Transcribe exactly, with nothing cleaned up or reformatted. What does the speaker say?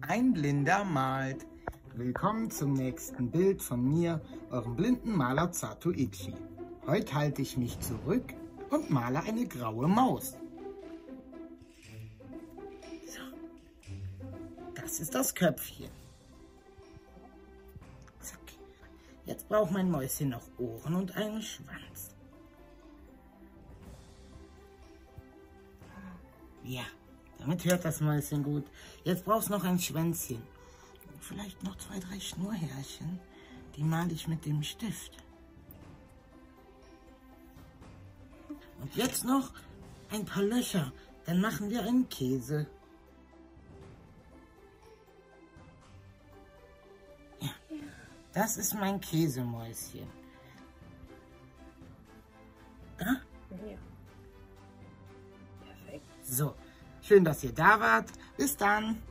Ein Blinder malt. Willkommen zum nächsten Bild von mir, eurem blinden Maler Zatoichi. Heute halte ich mich zurück und male eine graue Maus. So. Das ist das Köpfchen. Zack. Jetzt braucht mein Mäuschen noch Ohren und einen Schwanz. Ja, damit hört das Mäuschen gut. Jetzt brauchst du noch ein Schwänzchen. Und vielleicht noch zwei, drei Schnurrhärchen. Die male ich mit dem Stift. Und jetzt noch ein paar Löcher. Dann machen wir einen Käse. Ja, das ist mein Käsemäuschen. Da? Ja. Perfekt. So, schön, dass ihr da wart. Bis dann.